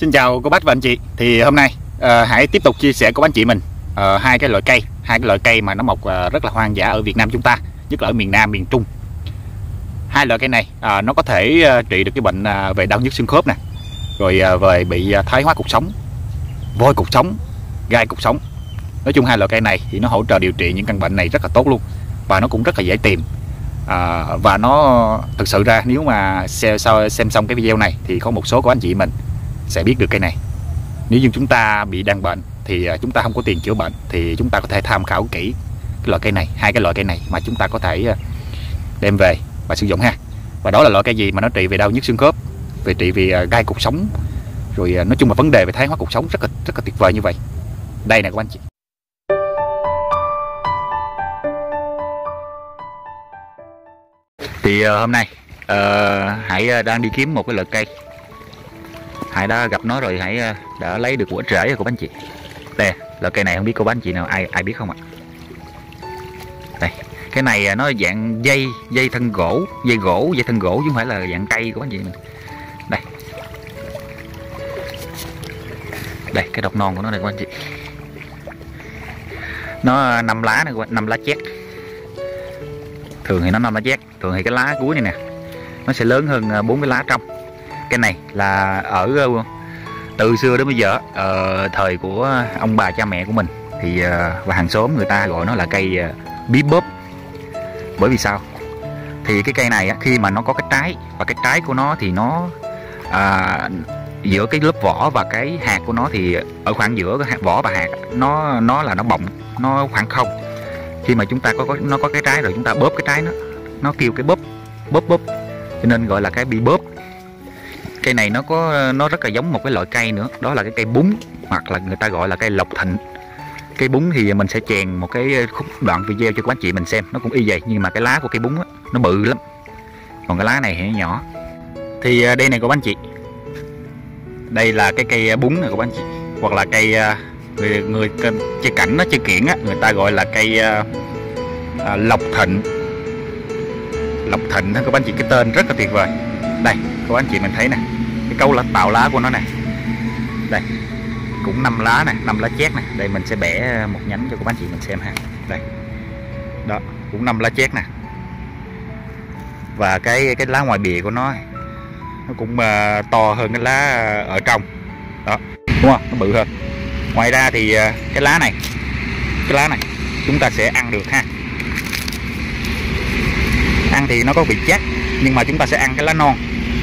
Xin chào cô bác và anh chị. Thì hôm nay hãy tiếp tục chia sẻ của anh chị mình hai cái loại cây mà nó mọc rất là hoang dã ở Việt Nam chúng ta, nhất là ở miền Nam, miền Trung. Hai loại cây này nó có thể trị được cái bệnh về đau nhức xương khớp nè, rồi về bị thoái hóa cột sống, vôi cột sống, gai cột sống. Nói chung hai loại cây này thì nó hỗ trợ điều trị những căn bệnh này rất là tốt luôn, và nó cũng rất là dễ tìm. Và nó thực sự ra nếu mà xem xong cái video này thì có một số của anh chị mình sẽ biết được cây này. Nếu như chúng ta bị đang bệnh thì chúng ta không có tiền chữa bệnh thì chúng ta có thể tham khảo kỹ cái loại cây này, hai cái loại cây này mà chúng ta có thể đem về và sử dụng ha. Và đó là loại cây gì mà nó trị về đau nhức xương khớp, về trị về gai cột sống, rồi nói chung là vấn đề về thoái hóa cột sống rất là tuyệt vời như vậy. Đây nè các anh chị. Thì hôm nay Hải đang đi kiếm một cái loại cây. Hải đã gặp nó rồi, Hải đã lấy được một ít rễ của anh chị. Đây, loại cây này không biết cô bác anh chị nào ai biết không ạ? Đây, cái này nó dạng dây thân gỗ, dây thân gỗ chứ không phải là dạng cây của anh chị mình. Đây. Đây, cái đọt non của nó này của anh chị. Nó 5 lá này, 5 lá chét. Thường thì nó 5 lá chét, thường thì cái lá cuối này nè nó sẽ lớn hơn 4 cái lá trong. Cái này là ở từ xưa đến bây giờ, thời của ông bà cha mẹ của mình thì và hàng xóm người ta gọi nó là cây bí bóp. Bởi vì sao? Thì cái cây này khi mà nó có cái trái, và cái trái của nó thì nó giữa cái lớp vỏ và cái hạt của nó thì ở khoảng giữa cái hạt vỏ và hạt nó là nó bọng, nó khoảng không. Khi mà chúng ta nó có cái trái rồi chúng ta bóp cái trái nó kêu cái bóp, cho nên gọi là cái bí bóp. Cây này nó rất là giống một cái loại cây nữa, đó là cái cây bún, hoặc là người ta gọi là cây lộc thịnh. Cây bún thì mình sẽ chèn một cái đoạn video cho các anh chị mình xem, nó cũng y vậy, nhưng mà cái lá của cây bún nó bự lắm, còn cái lá này thì nó nhỏ. Thì đây này các anh chị, đây là cái cây bún này các anh chị, hoặc là cây người chơi cảnh nó chơi kiển người ta gọi là cây lộc thịnh. Lộc thịnh các anh chị, cái tên rất là tuyệt vời. Đây các anh chị mình thấy nè, cái câu là tạo lá của nó này, đây cũng 5 lá này, 5 lá chét này. Đây mình sẽ bẻ một nhánh cho các anh chị mình xem ha. Đây đó, cũng 5 lá chét nè, và cái lá ngoài bìa của nó cũng to hơn cái lá ở trong đó, đúng không? Nó bự hơn. Ngoài ra thì cái lá này chúng ta sẽ ăn được ha. Ăn thì nó có vị chát, nhưng mà chúng ta sẽ ăn cái lá non.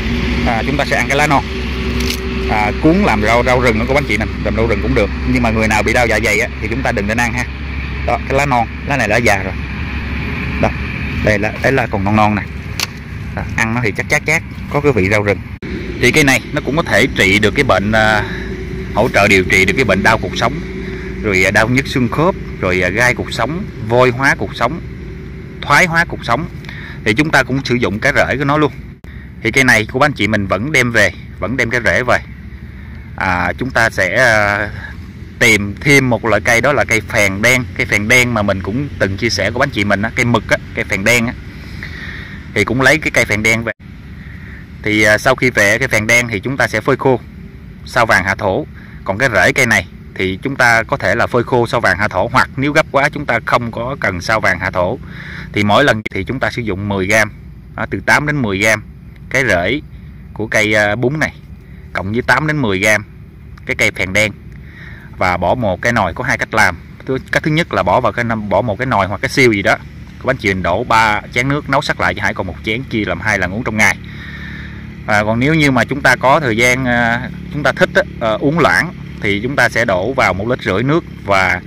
Cuốn làm rau rừng của anh chị nè, làm rau rừng cũng được, nhưng mà người nào bị đau dạ dày thì chúng ta đừng nên ăn ha. Đó, cái lá non, lá này đã già rồi. Đó, đây là còn non nè. Ăn nó thì chát, có cái vị rau rừng. Thì cây này nó cũng có thể trị được cái bệnh, hỗ trợ điều trị được cái bệnh đau cột sống, rồi đau nhức xương khớp, rồi gai cột sống, vôi hóa cột sống, thoái hóa cột sống. Thì chúng ta cũng sử dụng cái rễ của nó luôn. Thì cây này của anh chị mình vẫn đem cái rễ về. Chúng ta sẽ tìm thêm một loại cây, đó là cây phèn đen. Cây phèn đen mà mình cũng từng chia sẻ của anh chị mình cây mực cây phèn đen thì cũng lấy cái cây phèn đen về. Thì sau khi về cái phèn đen thì chúng ta sẽ phơi khô, sao vàng hạ thổ. Còn cái rễ cây này thì chúng ta có thể là phơi khô sao vàng hạ thổ, hoặc nếu gấp quá chúng ta không có cần sao vàng hạ thổ thì mỗi lần thì chúng ta sử dụng 10g, từ 8 đến 10g cái rễ của cây bún này, cộng với 8 đến 10g cái cây phèn đen, và bỏ một cái nồi. Có hai cách làm. Cách thứ nhất là bỏ một cái nồi hoặc cái siêu gì đó, các anh chị đổ 3 chén nước, nấu sắc lại cho Hải còn một chén, chia làm 2 lần uống trong ngày. Còn nếu như mà chúng ta có thời gian, chúng ta thích uống loãng thì chúng ta sẽ đổ vào 1,5 lít nước, và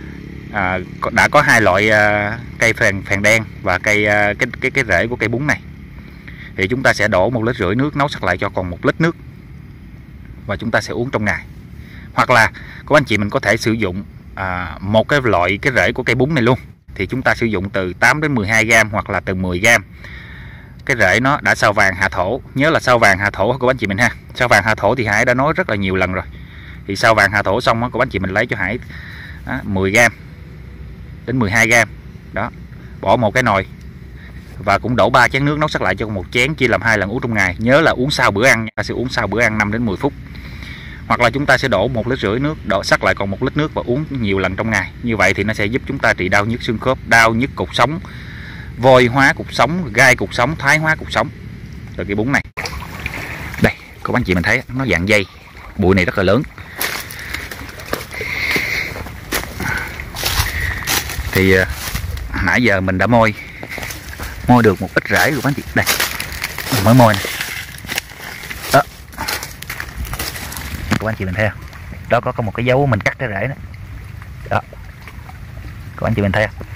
đã có 2 loại cây phèn đen và cái rễ của cây bún này, thì chúng ta sẽ đổ 1,5 lít nước, nấu sắc lại cho còn 1 lít nước, và chúng ta sẽ uống trong ngày. Hoặc là các anh chị mình có thể sử dụng một cái loại cái rễ của cây bún này luôn, thì chúng ta sử dụng từ 8 đến 12g hoặc là từ 10g. Cái rễ nó đã sao vàng hạ thổ, nhớ là sao vàng hạ thổ của anh chị mình ha. Sao vàng hạ thổ thì Hải đã nói rất là nhiều lần rồi. Thì sao vàng hạ thổ xong của anh chị mình lấy cho Hải 10g đến 12g đó, bỏ một cái nồi và cũng đổ 3 chén nước, nấu sắc lại cho một chén, chia làm 2 lần uống trong ngày. Nhớ là uống sau bữa ăn, ta sẽ uống sau bữa ăn 5 đến 10 phút. Hoặc là chúng ta sẽ đổ 1,5 lít nước, đổ sắc lại còn 1 lít nước và uống nhiều lần trong ngày. Như vậy thì nó sẽ giúp chúng ta trị đau nhức xương khớp, đau nhức cột sống, vôi hóa cột sống, gai cột sống, thái hóa cột sống. Rồi cái bún này, đây các anh chị mình thấy nó dạng dây, bụi này rất là lớn. Thì nãy giờ mình đã môi được một ít rễ của anh chị. Đây mình mới môi này. Đó các anh chị mình thấy không, đó có một cái dấu mình cắt cái rễ đó. Đó các anh chị mình thấy không,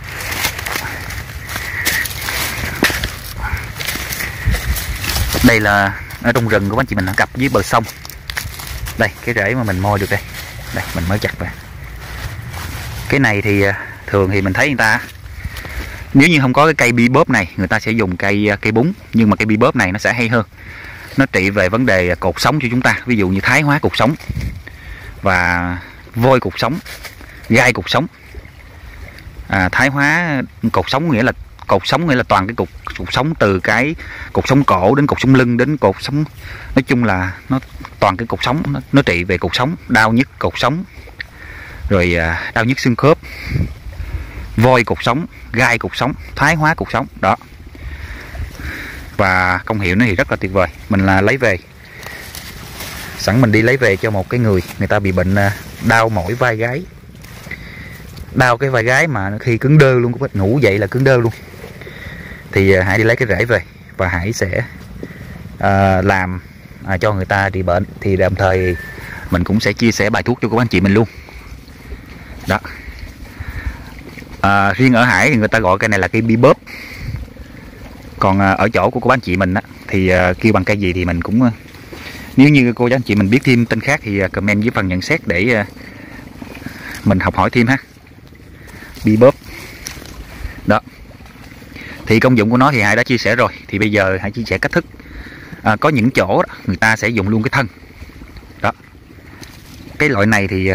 đây là ở trong rừng của anh chị mình, nó cặp dưới bờ sông. Đây cái rễ mà mình môi được đây, đây mình mới chặt vào. Cái này thì thường thì mình thấy người ta nếu như không có cái cây bi bóp này, người ta sẽ dùng cây bún, nhưng mà cây bi bóp này nó sẽ hay hơn. Nó trị về vấn đề cột sống cho chúng ta, ví dụ như thái hóa cột sống và vôi cột sống, gai cột sống. Thái hóa cột sống nghĩa là toàn cái cột sống, từ cái cột sống cổ đến cột sống lưng đến cột sống, nói chung là nó toàn cái cột sống, nó trị về cột sống, đau nhức cột sống, rồi đau nhức xương khớp, vôi cột sống, gai cột sống, thái hóa cột sống đó. Và công hiệu nó thì rất là tuyệt vời. Mình là lấy về, sẵn mình đi lấy về cho một cái người ta bị bệnh đau mỏi vai gáy, đau cái vai gáy mà khi cứng đơ luôn, có ngủ dậy là cứng đơ luôn, thì hãy đi lấy cái rễ về và hãy sẽ làm cho người ta trị bệnh. Thì đồng thời mình cũng sẽ chia sẻ bài thuốc cho các anh chị mình luôn đó. Riêng ở Hải thì người ta gọi cây này là cây bi bóp, còn ở chỗ của cô bác anh chị mình á, thì kêu bằng cây gì thì mình cũng, nếu như cô bác anh chị mình biết thêm tên khác thì comment dưới phần nhận xét để mình học hỏi thêm ha. Bi bóp đó, thì công dụng của nó thì Hải đã chia sẻ rồi, thì bây giờ Hải chia sẻ cách thức. Có những chỗ đó, người ta sẽ dùng luôn cái thân đó. Cái loại này thì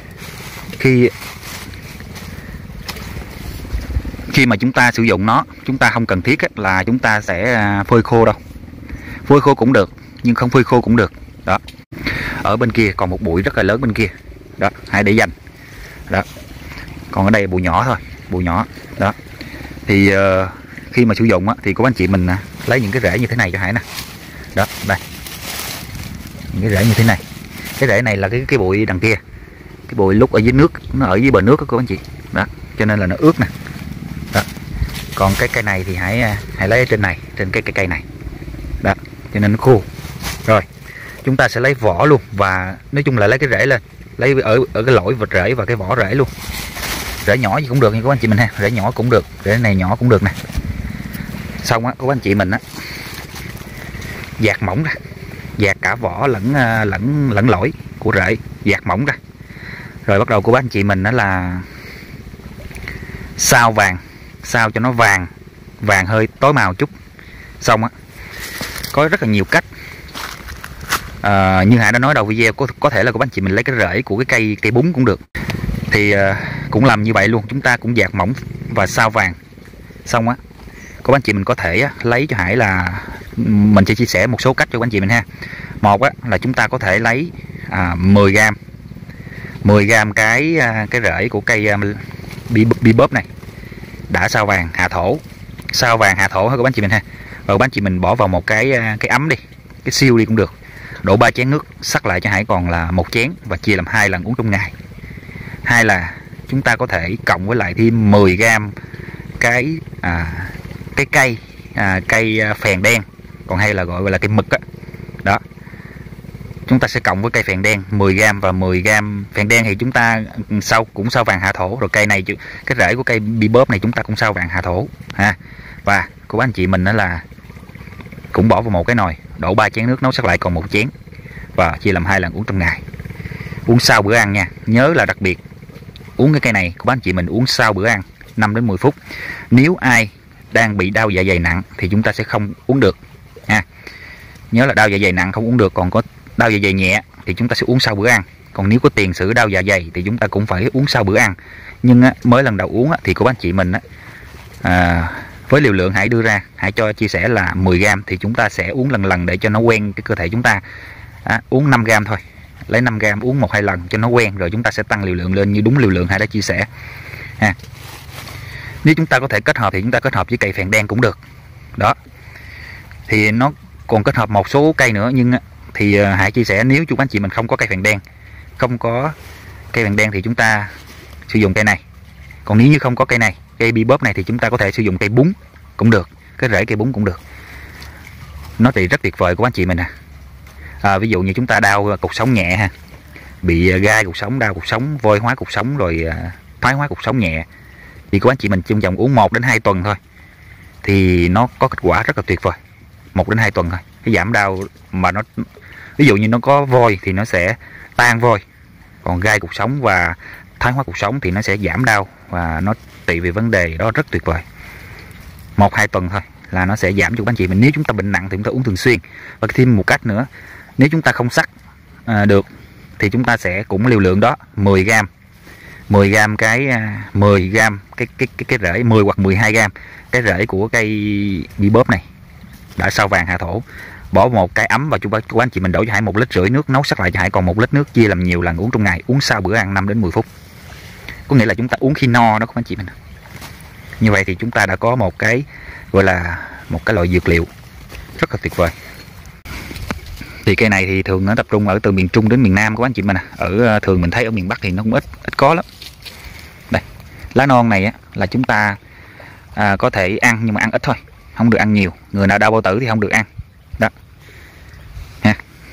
khi mà chúng ta sử dụng nó, chúng ta không cần thiết là chúng ta sẽ phơi khô đâu. Phơi khô cũng được, nhưng không phơi khô cũng được đó. Ở bên kia còn một bụi rất là lớn bên kia đó, hãy để dành đó. Còn ở đây bụi nhỏ thôi, bụi nhỏ đó. Thì khi mà sử dụng thì cô anh chị mình lấy những cái rễ như thế này cho Hải nè. Đó, đây. Những cái rễ như thế này. Cái rễ này là cái bụi đằng kia. Cái bụi lúc ở dưới nước, nó ở dưới bờ nước đó cô anh chị. Đó, cho nên là nó ướt nè. Đó. Còn cái cây này thì hãy lấy ở trên này, trên cái cây này. Đó, cho nên nó khô. Rồi, chúng ta sẽ lấy vỏ luôn, và nói chung là lấy cái rễ lên, lấy ở cái lỗi vật rễ và cái vỏ rễ luôn. Rễ nhỏ gì cũng được nha các anh chị mình ha, rễ nhỏ cũng được, rễ này nhỏ cũng được nè. Xong á các anh chị mình á, dạt mỏng ra, dạt cả vỏ lẫn lỗi của rễ, dạt mỏng ra. Rồi bắt đầu của bác anh chị mình đó là sao vàng, sao cho nó vàng hơi tối màu chút. Xong á, có rất là nhiều cách. Như Hải đã nói đầu video, có thể là của bác anh chị mình lấy cái rễ của cái cây bún cũng được. Thì cũng làm như vậy luôn, chúng ta cũng dạt mỏng và sao vàng. Xong á, cô bác anh chị mình có thể lấy cho Hải là mình sẽ chia sẻ một số cách cho các anh chị mình ha. Một á, là chúng ta có thể lấy 10g cái rễ của cây bi bóp này đã sao vàng hạ thổ, sao vàng hạ thổ hả các anh chị mình ha. Rồi các anh chị mình bỏ vào một cái ấm đi, cái siêu đi cũng được, đổ 3 chén nước, sắc lại cho Hải còn là 1 chén và chia làm 2 lần uống trong ngày. Hai là chúng ta có thể cộng với lại thêm 10g cái cây phèn đen, còn hay là gọi là cây mực á. Đó, chúng ta sẽ cộng với cây phèn đen 10g, và 10g phèn đen thì chúng ta cũng sao vàng hạ thổ. Rồi cây này, cái rễ của cây bi bóp này chúng ta cũng sao vàng hạ thổ ha. Và của anh chị mình đó là cũng bỏ vào một cái nồi, đổ 3 chén nước, nấu sắc lại còn 1 chén và chia làm 2 lần uống trong ngày. Uống sau bữa ăn nha, nhớ là đặc biệt uống cái cây này của anh chị mình uống sau bữa ăn 5 đến 10 phút. Nếu ai đang bị đau dạ dày nặng thì chúng ta sẽ không uống được ha. Nhớ là đau dạ dày nặng không uống được, còn có đau dạ dày nhẹ thì chúng ta sẽ uống sau bữa ăn. Còn nếu có tiền sử đau dạ dày thì chúng ta cũng phải uống sau bữa ăn. Nhưng mới lần đầu uống thì của anh chị mình với liều lượng Hải đưa ra, Hải cho chia sẻ là 10g, thì chúng ta sẽ uống lần để cho nó quen cái cơ thể chúng ta. Uống 5g thôi, lấy 5 gram uống 1-2 lần cho nó quen, rồi chúng ta sẽ tăng liều lượng lên như đúng liều lượng Hải đã chia sẻ ha. Nếu chúng ta có thể kết hợp thì chúng ta kết hợp với cây phèn đen cũng được. Đó. Thì nó còn kết hợp một số cây nữa, nhưng thì Hải chia sẻ nếu chú anh chị mình không có cây phèn đen, thì chúng ta sử dụng cây này. Còn nếu như không có cây này, cây bebop này, thì chúng ta có thể sử dụng cây bún cũng được, cái rễ cây bún cũng được. Nó thì rất tuyệt vời của anh chị mình ví dụ như chúng ta đau cột sống nhẹ ha, bị gai cột sống, đau cột sống, vôi hóa cột sống, rồi thoái hóa cột sống nhẹ, thì của anh chị mình trong vòng uống 1 đến 2 tuần thôi thì nó có kết quả rất là tuyệt vời. 1 đến 2 tuần thôi, cái giảm đau mà nó, ví dụ như nó có vôi thì nó sẽ tan vôi, còn gai cột sống và thoái hóa cột sống thì nó sẽ giảm đau, và nó trị về vấn đề đó rất tuyệt vời. 1-2 tuần thôi là nó sẽ giảm cho anh chị mình. Nếu chúng ta bệnh nặng thì chúng ta uống thường xuyên. Và thêm một cách nữa, nếu chúng ta không sắc được thì chúng ta sẽ cũng liều lượng đó 10 gram cái 10 gram cái rễ, 10 hoặc 12 gram cái rễ của cây bebop này đã sao vàng hạ thổ, bỏ một cái ấm và chú anh chị mình đổ cho Hải 1,5 lít nước, nấu sắc lại cho Hải còn 1 lít nước, chia làm nhiều lần uống trong ngày, uống sau bữa ăn 5 đến 10 phút. Có nghĩa là chúng ta uống khi no đó các anh chị mình. Như vậy thì chúng ta đã có một cái gọi là một cái loại dược liệu rất là tuyệt vời. Thì cây này thì thường nó tập trung ở từ miền Trung đến miền Nam của anh chị mình ở thường mình thấy ở miền Bắc thì nó cũng ít có lắm. Đây, lá non này là chúng ta có thể ăn, nhưng mà ăn ít thôi, không được ăn nhiều. Người nào đau bao tử thì không được ăn. Đó ha.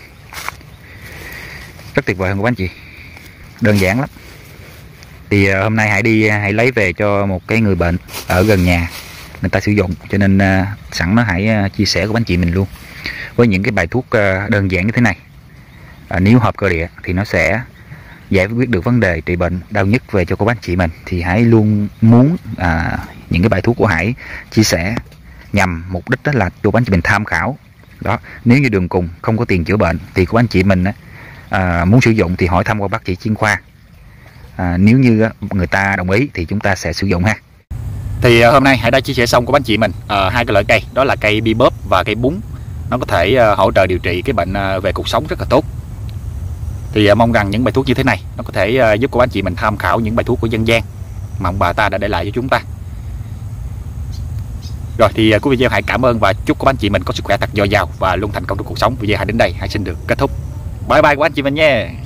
Rất tuyệt vời không các anh chị, đơn giản lắm. Thì hôm nay Hải lấy về cho một cái người bệnh ở gần nhà người ta sử dụng, cho nên sẵn nó Hải chia sẻ của anh chị mình luôn với những cái bài thuốc đơn giản như thế này. Nếu hợp cơ địa thì nó sẽ giải quyết được vấn đề trị bệnh đau nhức về cho cô bác chị mình. Thì Hải luôn muốn những cái bài thuốc của Hải chia sẻ nhằm mục đích đó là cho bác chị mình tham khảo. Đó, nếu như đường cùng không có tiền chữa bệnh thì cô bác chị mình muốn sử dụng thì hỏi thăm qua bác sĩ chuyên khoa. Nếu như người ta đồng ý thì chúng ta sẽ sử dụng ha. Thì hôm nay Hải đã chia sẻ xong của bác chị mình 2 cái loại cây, đó là cây bebop và cây bún. Nó có thể hỗ trợ điều trị cái bệnh về cuộc sống rất là tốt. Thì mong rằng những bài thuốc như thế này nó có thể giúp của anh chị mình tham khảo những bài thuốc của dân gian mà ông bà ta đã để lại cho chúng ta. Rồi thì cuối video Hải cảm ơn và chúc các anh chị mình có sức khỏe thật dồi dào và luôn thành công trong cuộc sống. Video Hải đến đây Hải xin được kết thúc. Bye bye của anh chị mình nha.